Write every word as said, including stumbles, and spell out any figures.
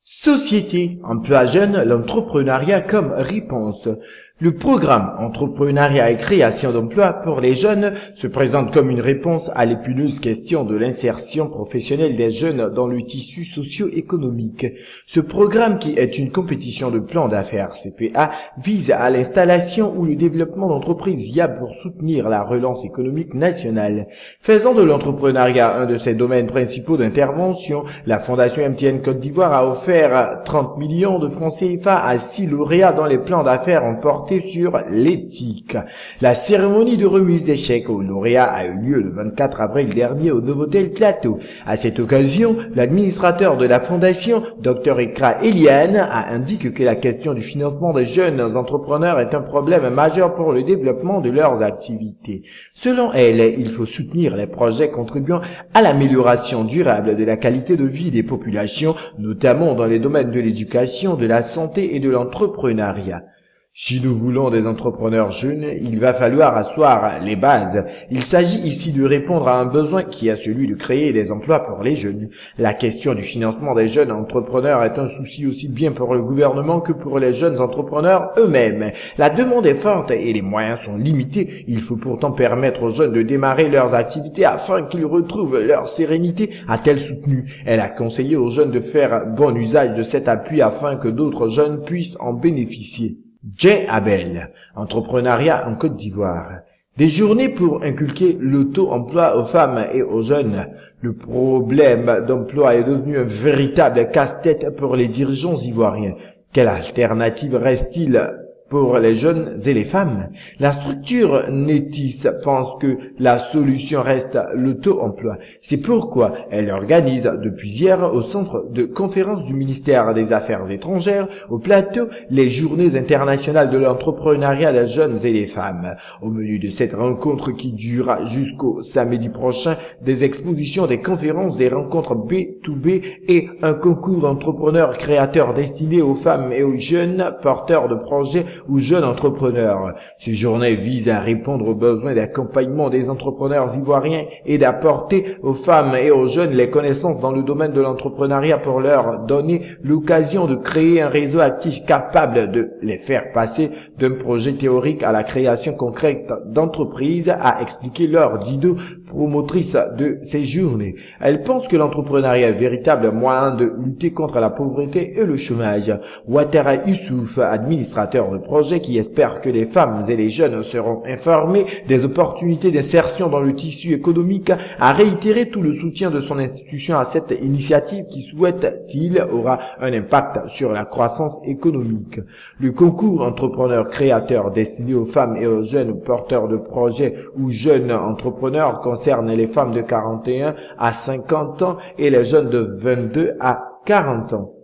Société, emploi jeune, l'entrepreneuriat comme réponse. Le programme Entrepreneuriat et création d'emplois pour les jeunes se présente comme une réponse à l'épineuse question de l'insertion professionnelle des jeunes dans le tissu socio-économique. Ce programme, qui est une compétition de plans d'affaires C P A, vise à l'installation ou le développement d'entreprises viables pour soutenir la relance économique nationale. Faisant de l'entrepreneuriat un de ses domaines principaux d'intervention, la Fondation M T N Côte d'Ivoire a offert trente millions de francs C F A à six lauréats dont les plans d'affaires ont porté sur l'éthique. La cérémonie de remise des chèques aux lauréats a eu lieu le vingt-quatre avril dernier au Novotel Plateau. À cette occasion, l'administrateur de la fondation, Dr Ekra Eliane, a indiqué que la question du financement des jeunes entrepreneurs est un problème majeur pour le développement de leurs activités. Selon elle, il faut soutenir les projets contribuant à l'amélioration durable de la qualité de vie des populations, notamment dans les domaines de l'éducation, de la santé et de l'entrepreneuriat. Si nous voulons des entrepreneurs jeunes, il va falloir asseoir les bases. Il s'agit ici de répondre à un besoin qui est celui de créer des emplois pour les jeunes. La question du financement des jeunes entrepreneurs est un souci aussi bien pour le gouvernement que pour les jeunes entrepreneurs eux-mêmes. La demande est forte et les moyens sont limités. Il faut pourtant permettre aux jeunes de démarrer leurs activités afin qu'ils retrouvent leur sérénité, a-t-elle soutenu. Elle a conseillé aux jeunes de faire bon usage de cet appui afin que d'autres jeunes puissent en bénéficier. Jay Abel, entrepreneuriat en Côte d'Ivoire. Des journées pour inculquer l'auto-emploi aux femmes et aux jeunes. Le problème d'emploi est devenu un véritable casse-tête pour les dirigeants ivoiriens. Quelle alternative reste-t-il pour les jeunes et les femmes? La structure Netis pense que la solution reste l'auto-emploi. C'est pourquoi elle organise depuis hier au centre de conférence du ministère des Affaires étrangères au Plateau les journées internationales de l'entrepreneuriat des jeunes et des femmes. Au menu de cette rencontre qui durera jusqu'au samedi prochain, des expositions, des conférences, des rencontres B deux B et un concours entrepreneurs créateurs destiné aux femmes et aux jeunes porteurs de projets ou jeunes entrepreneurs. Ces journées visent à répondre aux besoins d'accompagnement des entrepreneurs ivoiriens et d'apporter aux femmes et aux jeunes les connaissances dans le domaine de l'entrepreneuriat pour leur donner l'occasion de créer un réseau actif capable de les faire passer d'un projet théorique à la création concrète d'entreprises, a expliqué Laure Didot, promotrice de ces journées. Elle pense que l'entrepreneuriat est un véritable moyen de lutter contre la pauvreté et le chômage. Ouattara Youssouf, administrateur de projet, qui espère que les femmes et les jeunes seront informés des opportunités d'insertion dans le tissu économique, a réitéré tout le soutien de son institution à cette initiative qui, souhaite-t-il, aura un impact sur la croissance économique. Le concours entrepreneur créateur destiné aux femmes et aux jeunes porteurs de projets ou jeunes entrepreneurs concerne les femmes de quarante et un à cinquante ans et les jeunes de vingt-deux à quarante ans.